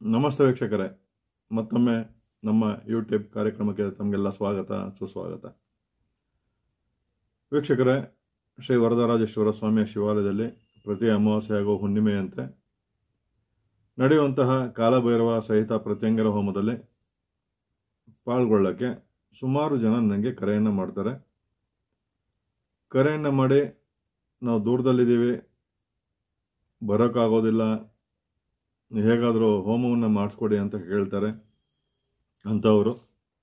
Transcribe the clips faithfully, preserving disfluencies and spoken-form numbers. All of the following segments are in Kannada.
ನಮಸ್ತೆ ವೀಕ್ಷಕರೇ, ಮತ್ತೊಮ್ಮೆ ನಮ್ಮ ಯೂಟ್ಯೂಬ್ ಕಾರ್ಯಕ್ರಮಕ್ಕೆ ತಮಗೆಲ್ಲ ಸ್ವಾಗತ ಸುಸ್ವಾಗತ. ವೀಕ್ಷಕರೇ, ಶ್ರೀ ವರದರಾಜೇಶ್ವರ ಸ್ವಾಮಿಯ ಶಿವಾಲಯದಲ್ಲಿ ಪ್ರತಿ ಅಮಾವಾಸ್ಯೆ ಹಾಗೂ ಹುಣ್ಣಿಮೆಯಂತೆ ನಡೆಯುವಂತಹ ಕಾಲಭೈರವ ಸಹಿತ ಪ್ರತ್ಯಂಗರ ಹೋಮದಲ್ಲಿ ಪಾಲ್ಗೊಳ್ಳಕ್ಕೆ ಸುಮಾರು ಜನ ನನಗೆ ಕರೆಯನ್ನು ಮಾಡ್ತಾರೆ. ಕರೆಯನ್ನು ಮಾಡಿ ನಾವು ದೂರದಲ್ಲಿದ್ದೀವಿ, ಬರೋಕ್ಕಾಗೋದಿಲ್ಲ, ಹೇಗಾದರೂ ಹೋಮವನ್ನು ಮಾಡಿಸ್ಕೊಡಿ ಅಂತ ಹೇಳ್ತಾರೆ. ಅಂಥವರು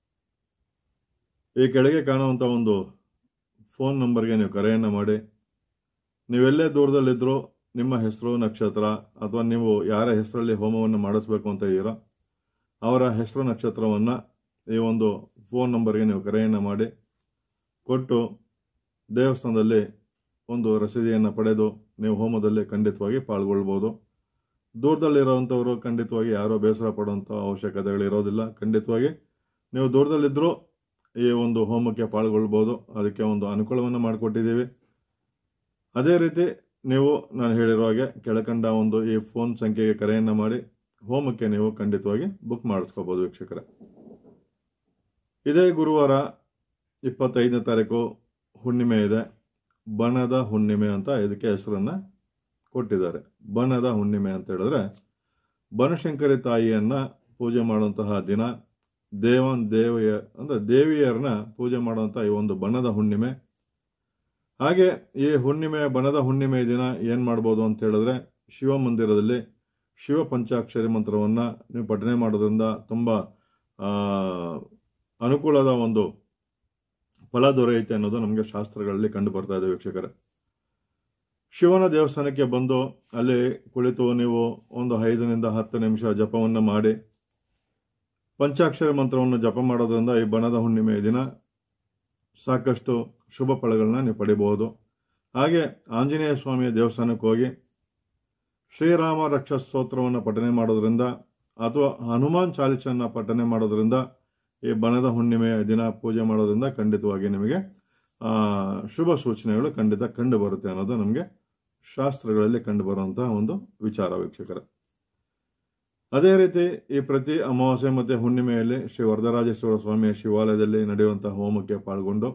ಈ ಕೆಳಗೆ ಕಾಣುವಂಥ ಒಂದು ಫೋನ್ ನಂಬರ್ಗೆ ನೀವು ಕರೆಯನ್ನು ಮಾಡಿ, ನೀವೆಲ್ಲೇ ದೂರದಲ್ಲಿದ್ದರೂ ನಿಮ್ಮ ಹೆಸರು, ನಕ್ಷತ್ರ ಅಥವಾ ನೀವು ಯಾರ ಹೆಸರಲ್ಲಿ ಹೋಮವನ್ನು ಮಾಡಿಸ್ಬೇಕು ಅಂತ ಇದ್ದೀರೋ ಅವರ ಹೆಸರು, ನಕ್ಷತ್ರವನ್ನು ಈ ಒಂದು ಫೋನ್ ನಂಬರ್ಗೆ ನೀವು ಕರೆಯನ್ನು ಮಾಡಿ ಕೊಟ್ಟು ದೇವಸ್ಥಾನದಲ್ಲಿ ಒಂದು ರಸೀದಿಯನ್ನು ಪಡೆದು ನೀವು ಹೋಮದಲ್ಲಿ ಖಂಡಿತವಾಗಿ ಪಾಲ್ಗೊಳ್ಬೋದು. ದೂರದಲ್ಲಿರೋವಂಥವರು ಖಂಡಿತವಾಗಿ ಯಾರೋ ಬೇಸರ ಪಡುವಂಥ ಅವಶ್ಯಕತೆಗಳಿರೋದಿಲ್ಲ. ಖಂಡಿತವಾಗಿ ನೀವು ದೂರದಲ್ಲಿದ್ದರೂ ಈ ಒಂದು ಹೋಮಕ್ಕೆ ಪಾಲ್ಗೊಳ್ಬೋದು. ಅದಕ್ಕೆ ಒಂದು ಅನುಕೂಲವನ್ನು ಮಾಡಿಕೊಟ್ಟಿದ್ದೀವಿ. ಅದೇ ರೀತಿ ನೀವು ನಾನು ಹೇಳಿರೋ ಹಾಗೆ ಕೆಳಕಂಡ ಒಂದು ಈ ಫೋನ್ ಸಂಖ್ಯೆಗೆ ಕರೆಯನ್ನು ಮಾಡಿ ಹೋಮಕ್ಕೆ ನೀವು ಖಂಡಿತವಾಗಿ ಬುಕ್ ಮಾಡಿಸ್ಕೋಬೋದು. ವೀಕ್ಷಕರೇ, ಇದೇ ಗುರುವಾರ ಇಪ್ಪತ್ತೈದನೇ ತಾರೀಕು ಹುಣ್ಣಿಮೆ ಇದೆ. ಬನದ ಹುಣ್ಣಿಮೆ ಅಂತ ಇದಕ್ಕೆ ಹೆಸರನ್ನು ಕೊಟ್ಟಿದ್ದಾರೆ. ಬನದ ಹುಣ್ಣಿಮೆ ಅಂತ ಹೇಳಿದ್ರೆ ಬನಶಂಕರಿ ತಾಯಿಯನ್ನ ಪೂಜೆ ಮಾಡುವಂತಹ ದಿನ. ದೇವನ್ ದೇವಿಯ ಅಂದರೆ ದೇವಿಯರನ್ನ ಪೂಜೆ ಮಾಡುವಂಥ ಈ ಒಂದು ಬನದ ಹುಣ್ಣಿಮೆ. ಹಾಗೆ ಈ ಹುಣ್ಣಿಮೆ ಬನದ ಹುಣ್ಣಿಮೆ ದಿನ ಏನು ಮಾಡ್ಬೋದು ಅಂತ ಹೇಳಿದ್ರೆ, ಶಿವ ಮಂದಿರದಲ್ಲಿ ಶಿವ ಪಂಚಾಕ್ಷರಿ ಮಂತ್ರವನ್ನು ನೀವು ಪಠನೆ ಮಾಡೋದ್ರಿಂದ ತುಂಬ ಅನುಕೂಲದ ಒಂದು ಫಲ ದೊರೆಯುತ್ತೆ ಅನ್ನೋದು ನಮಗೆ ಶಾಸ್ತ್ರಗಳಲ್ಲಿ ಕಂಡು ಬರ್ತಾ ಇದೆ. ವೀಕ್ಷಕರೇ, ಶಿವನ ದೇವಸ್ಥಾನಕ್ಕೆ ಬಂದು ಅಲ್ಲಿ ಕುಳಿತು ನೀವು ಒಂದು ಐದರಿಂದ ಹತ್ತು ನಿಮಿಷ ಜಪವನ್ನು ಮಾಡಿ ಪಂಚಾಕ್ಷರ ಮಂತ್ರವನ್ನು ಜಪ ಮಾಡೋದ್ರಿಂದ ಈ ಬನದ ಹುಣ್ಣಿಮೆ ದಿನ ಸಾಕಷ್ಟು ಶುಭ ಫಲಗಳನ್ನ ನೀವು ಪಡಿಬಹುದು. ಹಾಗೆ ಆಂಜನೇಯ ಸ್ವಾಮಿಯ ದೇವಸ್ಥಾನಕ್ಕೆ ಹೋಗಿ ಶ್ರೀರಾಮ ರಕ್ಷಾ ಸ್ತೋತ್ರವನ್ನು ಪಠನೆ ಮಾಡೋದ್ರಿಂದ ಅಥವಾ ಹನುಮಾನ್ ಚಾಲಿಸನ್ನು ಪಠನೆ ಮಾಡೋದ್ರಿಂದ ಈ ಬನದ ಹುಣ್ಣಿಮೆಯ ದಿನ ಪೂಜೆ ಮಾಡೋದ್ರಿಂದ ಖಂಡಿತವಾಗಿ ನಿಮಗೆ ಶುಭ ಸೂಚನೆಗಳು ಖಂಡಿತ ಕಂಡು ಬರುತ್ತೆ ಅನ್ನೋದು ನಮಗೆ ಶಾಸ್ತ್ರಗಳಲ್ಲಿ ಕಂಡು ಬರುವಂತಹ ಒಂದು ವಿಚಾರ. ವೀಕ್ಷಕರ, ಅದೇ ರೀತಿ ಈ ಪ್ರತಿ ಅಮಾವಾಸ್ಯೆ ಮತ್ತು ಹುಣ್ಣಿಮೆಯಲ್ಲಿ ಶ್ರೀ ವರದರಾಜೇಶ್ವರ ಸ್ವಾಮಿಯ ಶಿವಾಲಯದಲ್ಲಿ ನಡೆಯುವಂತಹ ಹೋಮಕ್ಕೆ ಪಾಲ್ಗೊಂಡು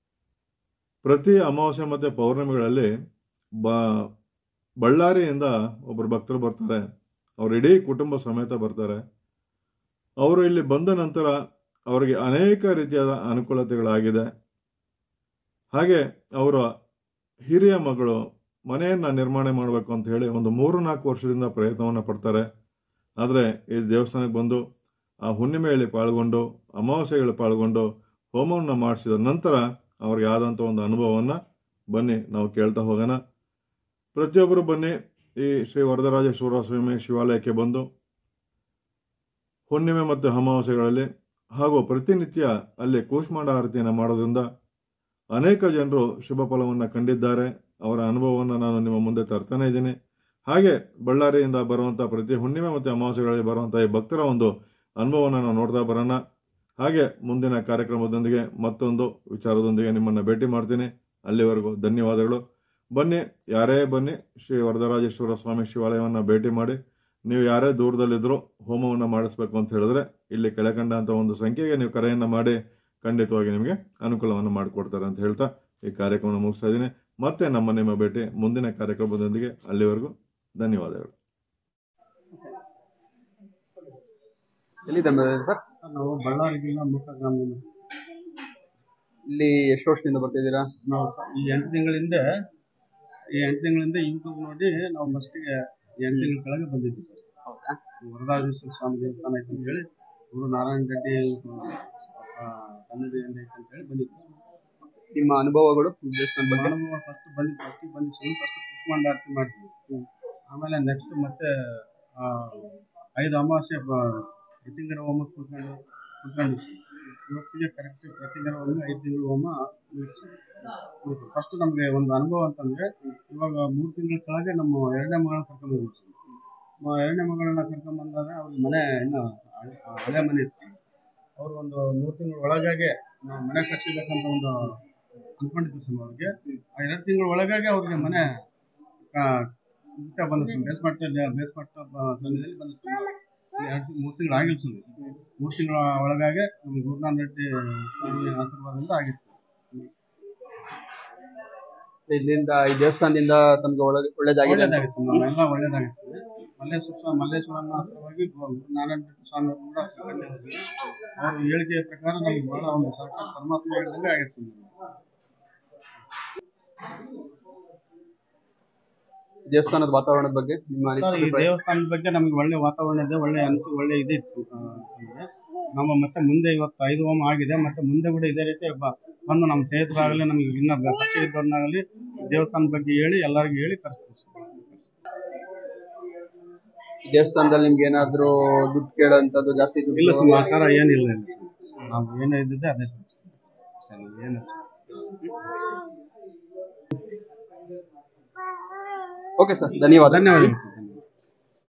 ಪ್ರತಿ ಅಮಾವಾಸ್ಯೆ ಮತ್ತು ಪೌರ್ಣಿಮೆಗಳಲ್ಲಿ ಬ ಬಳ್ಳಾರಿಯಿಂದ ಒಬ್ಬರು ಭಕ್ತರು ಬರ್ತಾರೆ. ಅವರು ಇಡೀ ಕುಟುಂಬ ಸಮೇತ ಬರ್ತಾರೆ. ಅವರು ಇಲ್ಲಿ ಬಂದ ನಂತರ ಅವರಿಗೆ ಅನೇಕ ರೀತಿಯಾದ ಅನುಕೂಲತೆಗಳಾಗಿದೆ. ಹಾಗೆ ಅವರ ಹಿರಿಯ ಮಗಳು ಮನೆಯನ್ನು ನಿರ್ಮಾಣ ಮಾಡಬೇಕು ಅಂತ ಹೇಳಿ ಒಂದು ಮೂರು ನಾಲ್ಕು ವರ್ಷದಿಂದ ಪ್ರಯತ್ನವನ್ನು ಪಡ್ತಾರೆ. ಆದರೆ ಈ ದೇವಸ್ಥಾನಕ್ಕೆ ಬಂದು ಆ ಹುಣ್ಣಿಮೆಯಲ್ಲಿ ಪಾಲ್ಗೊಂಡು ಅಮಾವಾಸ್ಯೆಗಳು ಪಾಲ್ಗೊಂಡು ಹೋಮವನ್ನು ಮಾಡಿಸಿದ ನಂತರ ಅವ್ರಿಗೆ ಆದಂಥ ಒಂದು ಅನುಭವವನ್ನು ಬನ್ನಿ ನಾವು ಕೇಳ್ತಾ ಹೋಗೋಣ. ಪ್ರತಿಯೊಬ್ಬರು ಬನ್ನಿ ಈ ಶ್ರೀ ವರದರಾಜೇಶ್ವರ ಸ್ವಾಮಿ ಶಿವಾಲಯಕ್ಕೆ ಬಂದು ಹುಣ್ಣಿಮೆ ಮತ್ತು ಅಮಾವಾಸ್ಯೆಗಳಲ್ಲಿ ಹಾಗೂ ಪ್ರತಿನಿತ್ಯ ಅಲ್ಲಿ ಕೂಷ್ಮಾಂಡ ಆರತಿಯನ್ನು ಮಾಡೋದ್ರಿಂದ ಅನೇಕ ಜನರು ಶುಭ ಫಲವನ್ನು ಕಂಡಿದ್ದಾರೆ. ಅವರ ಅನುಭವವನ್ನು ನಾನು ನಿಮ್ಮ ಮುಂದೆ ತರ್ತಾನೆ ಇದ್ದೀನಿ. ಹಾಗೆ ಬಳ್ಳಾರಿಯಿಂದ ಬರುವಂಥ ಪ್ರತಿ ಹುಣ್ಣಿಮೆ ಮತ್ತು ಅಮಾವಾಸ್ಯೆಗಳಲ್ಲಿ ಬರುವಂಥ ಈ ಭಕ್ತರ ಒಂದು ಅನುಭವವನ್ನು ನಾವು ನೋಡ್ತಾ ಬರೋಣ. ಹಾಗೆ ಮುಂದಿನ ಕಾರ್ಯಕ್ರಮದೊಂದಿಗೆ ಮತ್ತೊಂದು ವಿಚಾರದೊಂದಿಗೆ ನಿಮ್ಮನ್ನು ಭೇಟಿ ಮಾಡ್ತೀನಿ. ಅಲ್ಲಿವರೆಗೂ ಧನ್ಯವಾದಗಳು. ಬನ್ನಿ, ಯಾರೇ ಬನ್ನಿ, ಶ್ರೀ ವರದರಾಜೇಶ್ವರ ಸ್ವಾಮಿ ಶಿವಾಲಯವನ್ನು ಭೇಟಿ ಮಾಡಿ. ನೀವು ಯಾರೇ ದೂರದಲ್ಲಿದ್ದರೂ ಹೋಮವನ್ನು ಮಾಡಿಸ್ಬೇಕು ಅಂತ ಹೇಳಿದ್ರೆ ಇಲ್ಲಿ ಕೆಳಕಂಡ ಅಂತ ಒಂದು ಸಂಖ್ಯೆಗೆ ನೀವು ಕರೆಯನ್ನು ಮಾಡಿ ಖಂಡಿತವಾಗಿ ನಿಮಗೆ ಅನುಕೂಲವನ್ನು ಮಾಡಿಕೊಡ್ತಾರೆ ಅಂತ ಹೇಳ್ತಾ ಈ ಕಾರ್ಯಕ್ರಮ ಮುಗಿಸ್ತಾ ಇದ್ದೀನಿ. ಮತ್ತೆ ನಮ್ಮ ನಿಮ್ಮ ಭೇಟಿ ಮುಂದಿನ ಕಾರ್ಯಕ್ರಮದೊಂದಿಗೆ. ಅಲ್ಲಿವರೆಗೂ ಧನ್ಯವಾದಗಳು. ಎಲ್ಲಿದೆ ಸರ್? ನಾವು ಬಳ್ಳಾರಿ ಜಿಲ್ಲಾ ಮುಖ ಗ್ರಾಮದಿಂದ. ಇಲ್ಲಿ ಎಷ್ಟು ವರ್ಷದಿಂದ ಬರ್ತಿದ್ದೀರಾ? ನಾವು ಈ ಎಂಟು ತಿಂಗಳಿಂದ ಈ ಎಂಟು ತಿಂಗಳಿಂದ ಯೂಟ್ಯೂಬ್ ನೋಡಿ ನಾವು ಫಸ್ಟಿಗೆ ಎಂಟು ತಿಂಗಳ ಕೆಳಗೆ ಬಂದಿದ್ವಿ ಸರ್. ಹೌದಾ? ವರದರಾಜೇಶ್ವರ ಸ್ವಾಮಿ ದೇವಸ್ಥಾನ ಐತೆ ಅಂತ ಹೇಳಿ ಗುರು ನಾರಾಯಣ ರೆಡ್ಡಿ ಸನ್ನಿಧಿಯಿಂದ ಐತೆ ಅಂತ ಹೇಳಿ ಬಂದಿದ್ವಿ. ನಿಮ್ಮ ಅನುಭವಗಳು ದೇವಸ್ಥಾನ ಬಗ್ಗೆ? ಅನುಭವ ಫಸ್ಟ್ ಬಂದು ಫಸ್ಟಿಗೆ ಬಂದಿದ್ದೀವಿ. ಫಸ್ಟ್ ಕೂಷ್ಮಾಂಡ ಆರತಿ ಮಾಡ್ತೀವಿ. ಆಮೇಲೆ ನೆಕ್ಸ್ಟ್ ಮತ್ತೆ ಐದು ಅಮಾವಾಸ್ಯೆ ಪ್ರತಿಂಗರ ಹೋಮಕ್ಕೆ ಕೂತ್ಕೊಂಡು ಕೂತ್ಕೊಂಡು ಇವತ್ತಿಗೆ ಕರೆಕ್ಟ್ ಪ್ರತಿಂಗರ ಹೋಮ ಐದು ತಿಂಗಳು ಹೋಮ ಮುಗಿಸಿ ಫಸ್ಟ್ ನಮಗೆ ಒಂದು ಅನುಭವ ಅಂತಂದರೆ, ಇವಾಗ ಮೂರು ತಿಂಗಳ ಕೆಳಗೆ ನಮ್ಮ ಎರಡನೇ ಮಗಳನ್ನ ಕರ್ಕೊಂಡ್ಬಂದಿದ್ವಿ. ಎರಡನೇ ಮಗಳನ್ನ ಕರ್ಕೊಂಡ್ಬಂದಾಗ ಅವ್ರಿಗೆ ಮನೆ ಇನ್ನು ಹಳೆ ಮನೆ ಇತ್ತು. ಅವರು ಒಂದು ಮೂರು ತಿಂಗಳ ಒಳಗಾಗೆ ನಾವು ಮನೆ ಕಟ್ಸಿಬೇಕಂತ ಒಂದು ಅಂದ್ಕೊಂಡಿದ್ವಿ ಸರ್. ಅವ್ರಿಗೆ ಆ ಎರಡು ತಿಂಗಳ ಒಳಗಾಗಿ ಅವ್ರಿಗೆ ಮನೆ ಬಂದ ಬೇಸ್ಮಟ್ಟ ಬೇಸ್ಮಟ್ಟ ಸನ್ನಿಧಿಯಲ್ಲಿ ಬಂದ ಎರಡು ಮೂರು ತಿಂಗಳು ಆಗಿಲ್ಲ ಸರ್. ಮೂರು ತಿಂಗಳ ಒಳಗಾಗೆ ನಮ್ಗೆ ಗುರುನಾನ್ ರೆಡ್ಡಿ ಸ್ವಾಮಿ ಆಶೀರ್ವಾದದಿಂದ ಆಗಿತ್ತು ಸರ್. ಇಲ್ಲಿಂದ ಈ ದೇವಸ್ಥಾನದಿಂದ ತಮ್ಗೆ ಒಳ್ಳೆ ಒಳ್ಳೇದಾಗಿದೆ ಅಂತ. ಒಳ್ಳೇದಾಗಿತ್ತು ಸರ್, ನಾವೆಲ್ಲ ಒಳ್ಳೇದಾಗಿತ್ತು ಸರ್. ಮಲ್ಲೇಶ್ವರ ಮಲ್ಲೇಶ್ವರನ ಹತ್ರವಾಗಿ ಗುರುನಾನ್ ರೆಡ್ಡಿ ಸ್ವಾಮಿ ಕೂಡ ಕಂಡಿದ್ದೀವಿ. ಅವ್ರ ಹೇಳಿಕೆಯ ಪ್ರಕಾರ ನಮ್ಗೆ ಬಹಳ ಒಂದು ಸಾಕ್ಷಾತ್ ಪರಮಾತ್ಮ ಹೇಳಿದಂಗೆ ಆಗಿತ್ತು ಸರ್. ದೇವಸ್ಥಾನದ ವಾತಾವರಣದ ಬಗ್ಗೆ ನಿಮ್ಮ ಸರ್, ಈ ಅಭಿಪ್ರಾಯ? ದೇವಸ್ಥಾನದ ಬಗ್ಗೆ ನಮ್ಗೆ ಒಳ್ಳೆ ವಾತಾವರಣ ಇದೆ, ಒಳ್ಳೆ ಅನಿಸಿ ಒಳ್ಳೆ ಇದೆ ಸರ್. ಆ, ಅಂದ್ರೆ ನಮ್ಮ ಮತ್ತೆ ಮುಂದೆ ಇವತ್ತು ಐದು ಹೋಮ ಆಗಿದೆ, ಮತ್ತೆ ಮುಂದೆ ಕೂಡ ಇದೇ ರೀತಿ ಬ- ಬಂದು ನಮ್ಮ ಸ್ನೇಹಿತರಾಗಲಿ ನಮ್ಗೆ ಇನ್ನ ಪರಿಚಯ ಇದ್ದವ್ರನ್ನಾಗಲಿ ದೇವಸ್ಥಾನದ ಬಗ್ಗೆ ಹೇಳಿ ಎಲ್ಲರಿಗೂ ಹೇಳಿ ಕರೆಸ್ತೀವಿ ಸರ್. ದೇವಸ್ಥಾನದಲ್ಲಿ ನಿಮ್ಗೆ ಏನಾದ್ರು ದುಡ್ಡು ಕೇಳೋಂಥದ್ದು ಜಾಸ್ತಿ ದುಡ್ಡು? ಇಲ್ಲ ಸರ್, ಆ ಥರ ಏನಿಲ್ಲ ಇಲ್ಲ ಸರ್. ನಾವು ಏನು ಇದ್ದಿದ್ದೆ ಅದೇ ಸರ್. ಅಷ್ಟೇ, ನಮ್ಗೆ ಏನಿಲ್ಲ ಸರ್. ಓಕೆ ಸರ್, ಧನ್ಯವಾದ. ಧನ್ಯವಾದಗಳು ಸರ್.